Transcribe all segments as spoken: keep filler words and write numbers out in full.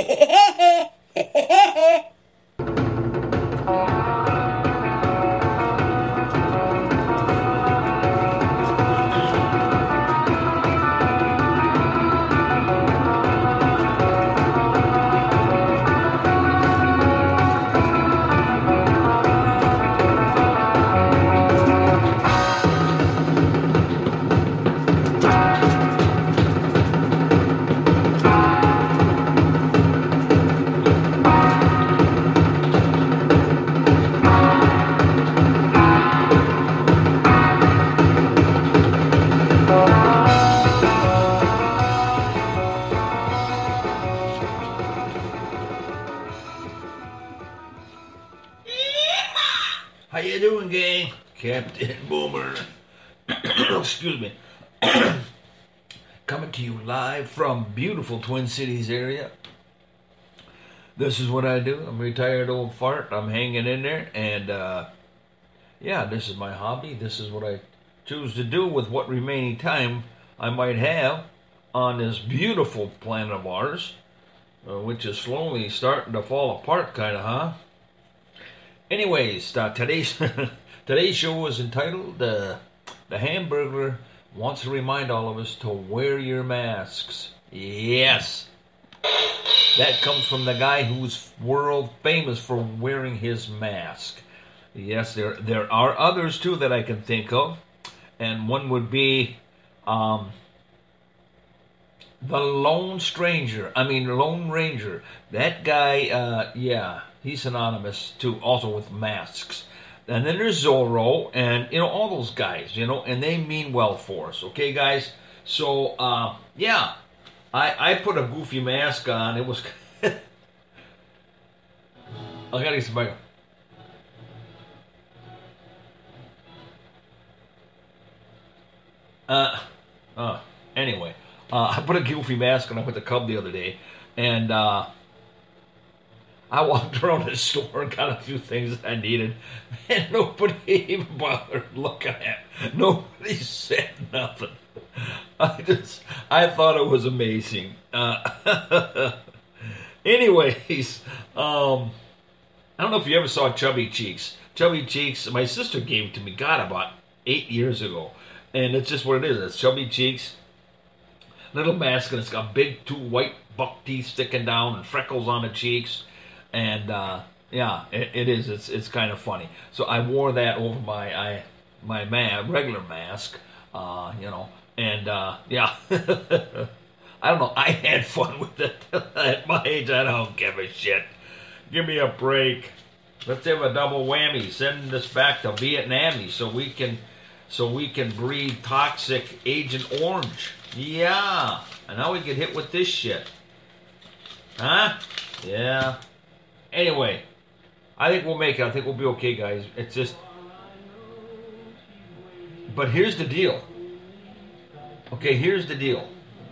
How you doing, gang? Captain Boomer. Excuse me. Coming to you live from beautiful Twin Cities area. This is what I do. I'm a retired old fart. I'm hanging in there. And, uh, yeah, this is my hobby. This is what I choose to do with what remaining time I might have on this beautiful planet of ours, uh, which is slowly starting to fall apart, kind of, huh? Anyways, uh, today's today's show is entitled uh, "The Hamburglar Wants to Remind All of Us to Wear Your Masks." Yes, that comes from the guy who's world famous for wearing his mask. Yes, there there are others too that I can think of, and one would be um, the Lone Stranger. I mean, Lone Ranger. That guy, uh, yeah. He's synonymous too, also with masks. And then there's Zorro, and you know all those guys, you know, and they mean well for us, okay, guys. So, uh, yeah, I I put a goofy mask on. It was. I gotta get some better. Uh, uh, anyway, uh, I put a goofy mask on. I went to Cub the other day, and uh. I walked around the store and got a few things that I needed, and nobody even bothered looking at it. Nobody said nothing. I just, I thought it was amazing. Uh, anyways, um, I don't know if you ever saw Chubby Cheeks. Chubby Cheeks, my sister gave it to me, God, about eight years ago. And it's just what it is. It's Chubby Cheeks, little mask, and it's got big two white buck teeth sticking down and freckles on the cheeks. And uh, yeah, it, it is. It's it's kind of funny. So I wore that over my I, my ma- regular mask, uh, you know. And uh, yeah, I don't know. I had fun with it at my age. I don't give a shit. Give me a break. Let's have a double whammy. Send us back to Vietnam so we can so we can breed toxic Agent Orange. Yeah, and now we get hit with this shit, huh? Yeah. Anyway, I think we'll make it. I think we'll be okay, guys. It's just... But here's the deal. Okay, here's the deal.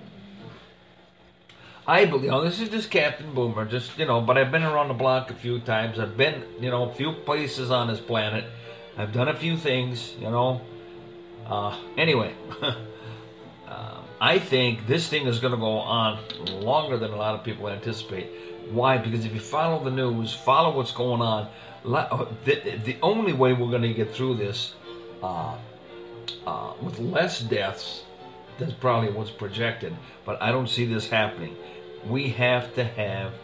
I believe... Now, this is just Captain Boomer. Just, you know, but I've been around the block a few times. I've been, you know, a few places on this planet. I've done a few things, you know. Uh, anyway. uh, I think this thing is going to go on longer than a lot of people anticipate. Why? Because if you follow the news, follow what's going on, the, the only way we're going to get through this uh, uh, with less deaths, that's probably what's projected, but I don't see this happening. We have to have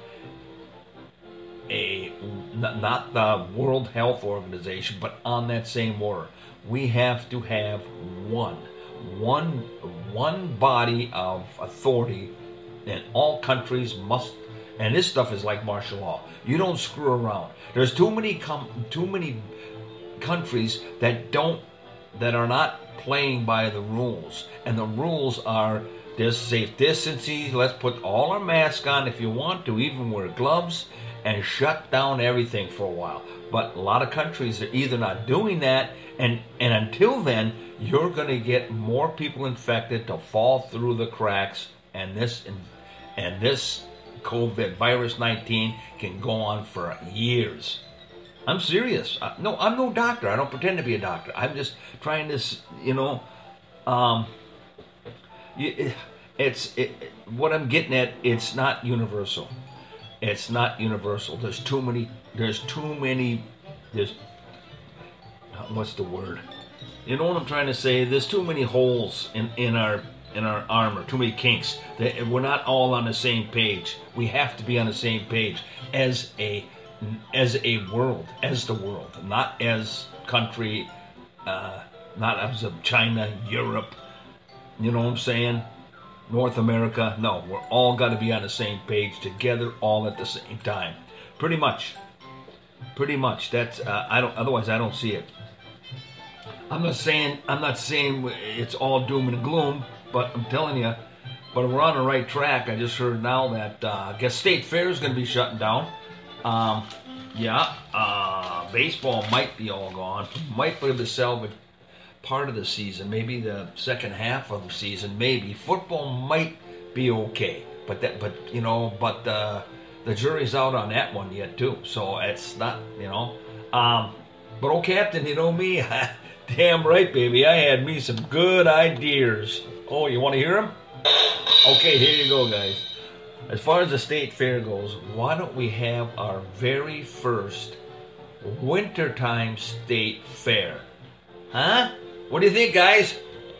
a, not the World Health Organization, but on that same order, we have to have one, one, one body of authority, and all countries must. And this stuff is like martial law. You don't screw around. There's too many com- too many countries that don't that are not playing by the rules. And the rules are this safe distancing. Let's put all our masks on if you want to, even wear gloves, and shut down everything for a while. But a lot of countries are either not doing that, and, and until then, you're going to get more people infected to fall through the cracks, and this and this. COVID, virus nineteen, can go on for years. I'm serious. I, no, I'm no doctor. I don't pretend to be a doctor. I'm just trying to, you know, um, it, it's it, what I'm getting at. It's not universal. It's not universal. There's too many. There's too many. There's what's the word? You know what I'm trying to say? There's too many holes in, in our in our armor. Too many kinks. That we're not all on the same page. We have to be on the same page as a as a world, as the world, not as country, uh, not as of China, Europe. You know what I'm saying? North America. No, we're all got to be on the same page together, all at the same time. Pretty much. Pretty much. That's uh, I don't. Otherwise, I don't see it. I'm not saying I'm not saying it's all doom and gloom, but I'm telling you. But we're on the right track. I just heard now that uh, I guess State Fair is going to be shutting down. Um, yeah, uh, baseball might be all gone. Might be able to salvage part of the season, maybe the second half of the season, maybe. Football might be okay, but that, but you know, but uh, the jury's out on that one yet too. So it's not, you know. Um, but oh, Captain, you know me, damn right, baby. I had me some good ideas. Oh, you want to hear them? Okay, here you go, guys. As far as the state fair goes, why don't we have our very first wintertime state fair? Huh? What do you think, guys?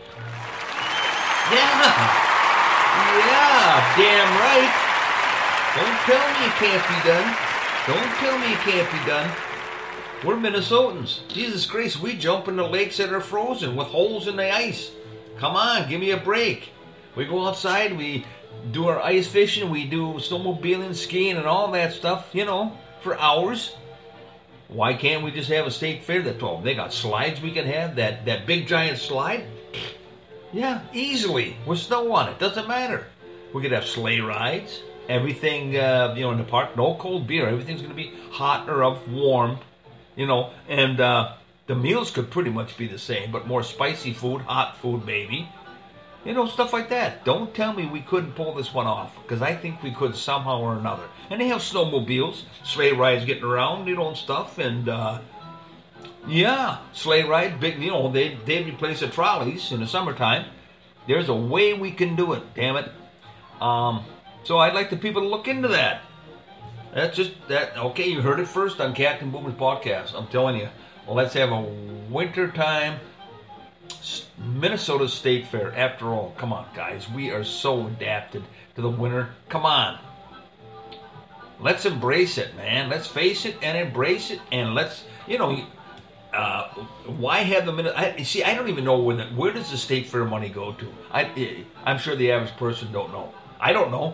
Yeah. Yeah, damn right. Don't tell me it can't be done. Don't tell me it can't be done. We're Minnesotans. Jesus Christ, we jump in the lakes that are frozen with holes in the ice. Come on, give me a break. We go outside, we do our ice fishing, we do snowmobiling, skiing, and all that stuff, you know, for hours. Why can't we just have a state fair that's all? They got slides we can have, that, that big giant slide. Yeah, easily, with snow on it, doesn't matter. We could have sleigh rides, everything, uh, you know, in the park, no cold beer, everything's going to be hot or up, warm, you know, and uh, the meals could pretty much be the same, but more spicy food, hot food maybe. You know, stuff like that. Don't tell me we couldn't pull this one off, because I think we could somehow or another. And they have snowmobiles, sleigh rides getting around, you know, and stuff. And, uh, yeah, sleigh rides, big, you know, they, they replace the trolleys in the summertime. There's a way we can do it, damn it. Um, so I'd like the people to look into that. That's just, that. Okay, you heard it first on Captain Boomer's podcast. I'm telling you. Well, let's have a wintertime Minnesota State Fair. After all, come on, guys. We are so adapted to the winter. Come on. Let's embrace it, man. Let's face it and embrace it. And let's, you know, uh, why have the minute? I, see, I don't even know where the, where does the State Fair money go to? I, I'm sure the average person don't know. I don't know.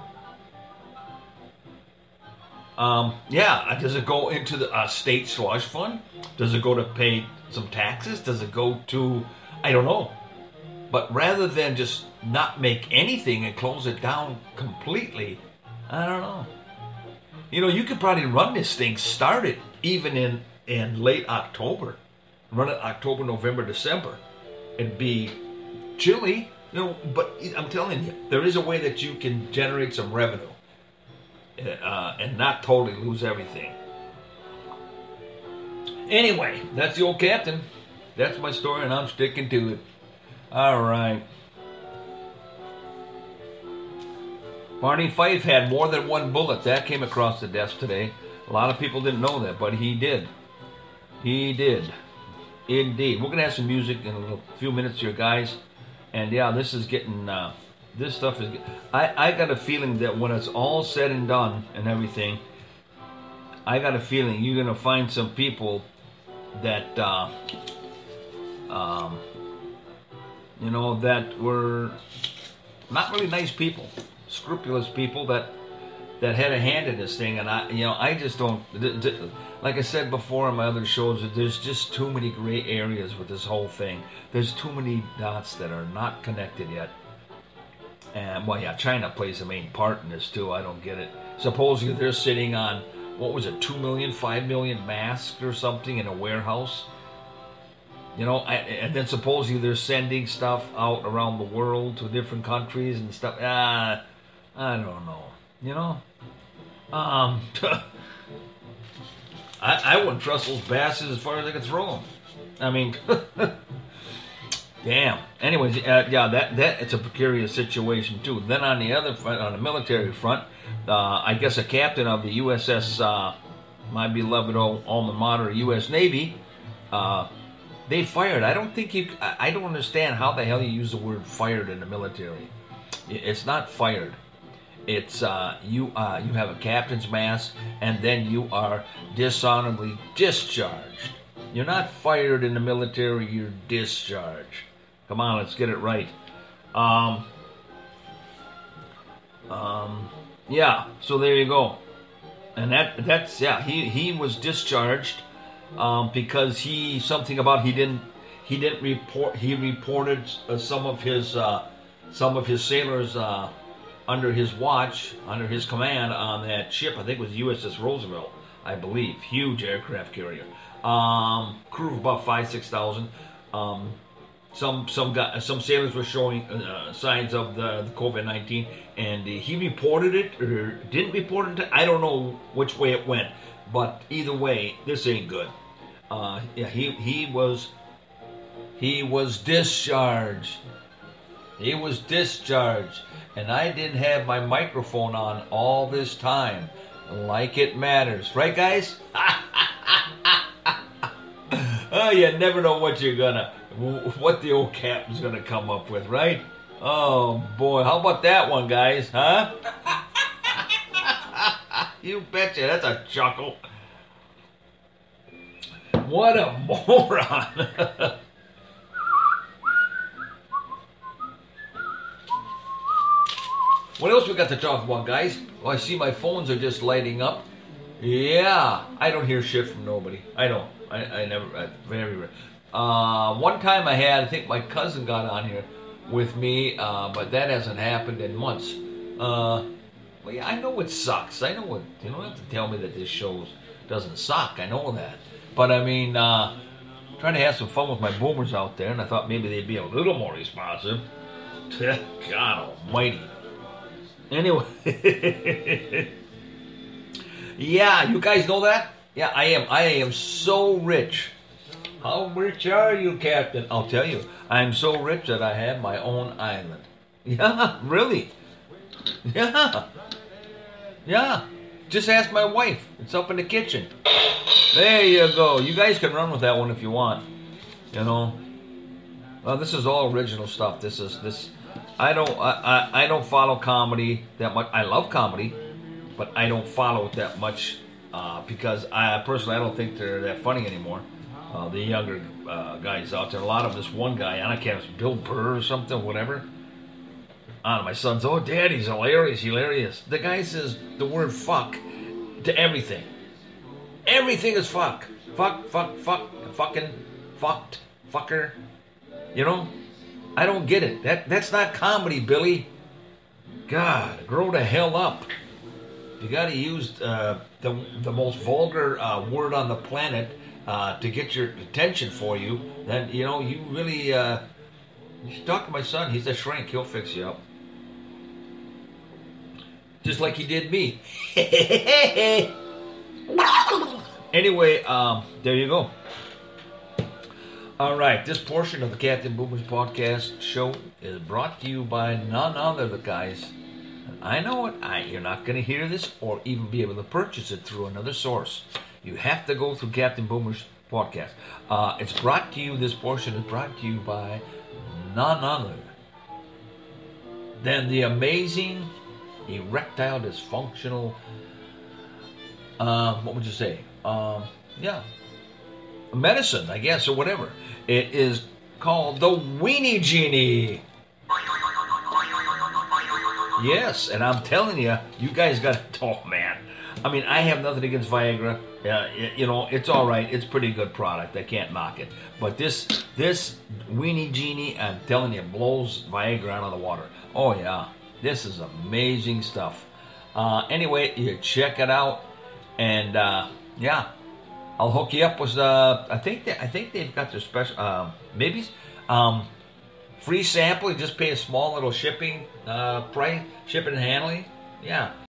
Um, yeah, does it go into the uh, state slush fund? Does it go to pay some taxes? Does it go to, I don't know. But rather than just not make anything and close it down completely, I don't know. You know, you could probably run this thing, start it even in, in late October. Run it October, November, December. It'd be chilly, you know, but I'm telling you, there is a way that you can generate some revenue. Uh, and not totally lose everything. Anyway, that's the old captain. That's my story, and I'm sticking to it. All right. Barney Fife had more than one bullet. That came across the desk today. A lot of people didn't know that, but he did. He did. Indeed. We're going to have some music in a little, few minutes here, guys. And yeah, this is getting... Uh, This stuff is... I, I got a feeling that when it's all said and done and everything, I got a feeling you're going to find some people that, uh, um, you know, that were not really nice people, scrupulous people that that had a hand in this thing. And, I, you know, I just don't... Like I said before on my other shows, there's just too many gray areas with this whole thing. There's too many dots that are not connected yet. And, well, yeah, China plays a main part in this, too. I don't get it. Supposedly they're sitting on, what was it, two million, five million masks or something in a warehouse. You know, and then supposedly they're sending stuff out around the world to different countries and stuff. Ah, I don't know. You know? Um, I, I wouldn't trust those bastards as far as I could throw them. I mean... Damn. Anyways, uh, yeah, that that it's a precarious situation too. Then on the other front, on the military front, uh, I guess a captain of the U S S, uh, my beloved old alma mater, U S Navy, uh, they fired. I don't think you. I, I don't understand how the hell you use the word fired in the military. It's not fired. It's uh, you. Uh, you have a captain's mast, and then you are dishonorably discharged. You're not fired in the military. You're discharged. Come on, let's get it right. Um, um, yeah, so there you go. And that that's yeah, he, he was discharged um, because he something about he didn't he didn't report he reported uh, some of his uh, some of his sailors uh, under his watch, under his command on that ship. I think it was U S S Roosevelt, I believe. Huge aircraft carrier. Um, crew of about five six thousand. Um, Some some guy, some sailors were showing uh, signs of the, the COVID nineteen, and uh, he reported it or didn't report it. I don't know which way it went, but either way, this ain't good. Uh, yeah, he he was he was discharged. He was discharged, and I didn't have my microphone on all this time, like it matters, right, guys? Oh, you never know what you're gonna. What the old captain's gonna come up with, right? Oh boy, how about that one, guys? Huh? You betcha, that's a chuckle. What a moron! What else we got to talk about, guys? Oh, I see my phones are just lighting up. Yeah, I don't hear shit from nobody. I don't. I, I never. I, very rare. Uh, one time I had, I think my cousin got on here with me, uh, but that hasn't happened in months. Uh, well, yeah, I know it sucks. I know it. You don't have to tell me that this show doesn't suck. I know that. But I mean, uh, trying to have some fun with my boomers out there, and I thought maybe they'd be a little more responsive. God almighty. Anyway. Yeah, you guys know that? Yeah, I am. I am so rich. How rich are you, Captain? I'll tell you. I'm so rich that I have my own island. Yeah, really. Yeah. Yeah. Just ask my wife. It's up in the kitchen. There you go. You guys can run with that one if you want. You know. Well, this is all original stuff. This is this. I don't. I, I, I don't follow comedy that much. I love comedy, but I don't follow it that much uh, because I personally I don't think they're that funny anymore. Uh, the younger uh, guys out there, a lot of this one guy, I can't remember, Bill Burr or something, whatever. I don't know, my son's, oh, Daddy's hilarious, hilarious. The guy says the word fuck to everything. Everything is fuck. Fuck, fuck, fuck, fucking, fucked, fucker. You know? I don't get it. That That's not comedy, Billy. God, grow the hell up. You gotta use uh, the, the most vulgar uh, word on the planet Uh, to get your attention for you, then, you know, you really, uh, you should talk to my son. He's a shrink. He'll fix you up. Just like he did me. Anyway, um, there you go. All right, this portion of the Captain Boomer's podcast show is brought to you by none other, the guys. And I know it. I, you're not going to hear this or even be able to purchase it through another source. You have to go through Captain Boomer's podcast. Uh, it's brought to you, this portion is brought to you by none other than the amazing, erectile dysfunctional, uh, what would you say? Um, yeah, medicine, I guess, or whatever. It is called the Weenie Genie. Yes, and I'm telling you, you guys got to, oh man. I mean, I have nothing against Viagra. Uh, it, you know, it's all right. It's a pretty good product. I can't knock it. But this this Weenie Genie, I'm telling you, blows Viagra out of the water. Oh, yeah. This is amazing stuff. Uh, anyway, you check it out. And, uh, yeah, I'll hook you up with, uh, I think they, I think they've got their special, uh, maybe um, free sample. You just pay a small little shipping uh, price, shipping and handling. Yeah.